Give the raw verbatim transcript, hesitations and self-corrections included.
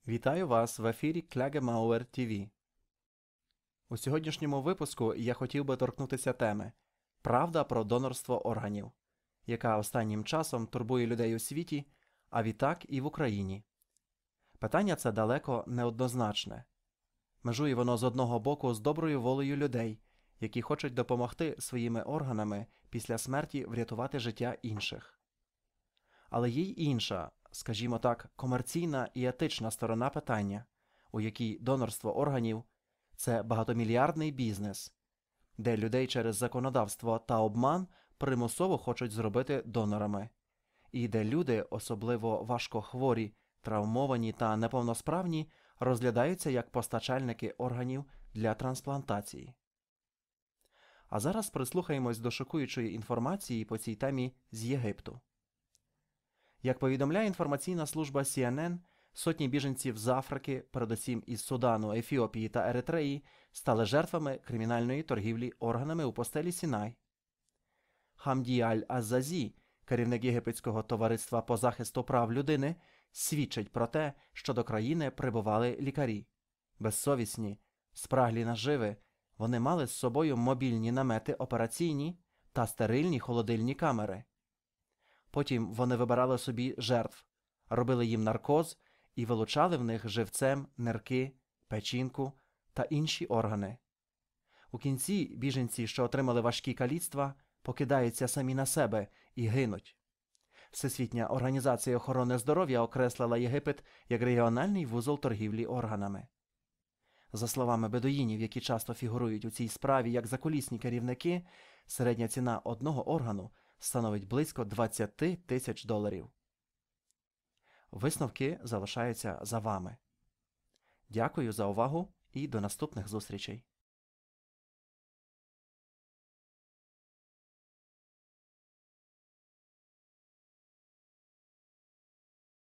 Вітаю вас в ефірі Klagemauer ті ві. У сьогоднішньому випуску я хотів би торкнутися теми «Правда про донорство органів», яка останнім часом турбує людей у світі, а відтак і в Україні. Питання це далеко неоднозначне. Межує воно з одного боку з доброю волею людей, які хочуть допомогти своїми органами після смерті врятувати життя інших. Але є й інша, скажімо так, комерційна і етична сторона питання, у якій донорство органів – це багатомільярдний бізнес, де людей через законодавство та обман примусово хочуть зробити донорами, і де люди, особливо важкохворі, травмовані та неповносправні, розглядаються як постачальники органів для трансплантації. А зараз прислухаємось до шокуючої інформації по цій темі з Єгипту. Як повідомляє інформаційна служба сі ен ен, сотні біженців з Африки, передусім із Судану, Ефіопії та Еритреї, стали жертвами кримінальної торгівлі органами у пустелі Сінай. Хамді Аль-Аззазі, керівник єгипетського товариства по захисту прав людини, свідчить про те, що до країни прибували лікарі. Безсовісні, спраглі наживи, вони мали з собою мобільні намети операційні та стерильні холодильні камери. Потім вони вибирали собі жертв, робили їм наркоз і вилучали в них живцем нирки, печінку та інші органи. У кінці біженці, що отримали важкі каліцтва, покидаються самі на себе і гинуть. Всесвітня організація охорони здоров'я окреслила Єгипет як регіональний вузол торгівлі органами. За словами бедуїнів, які часто фігурують у цій справі як закулісні керівники, середня ціна одного органу становить близько двадцять тисяч доларів. Висновки залишаються за вами. Дякую за увагу і до наступних зустрічей.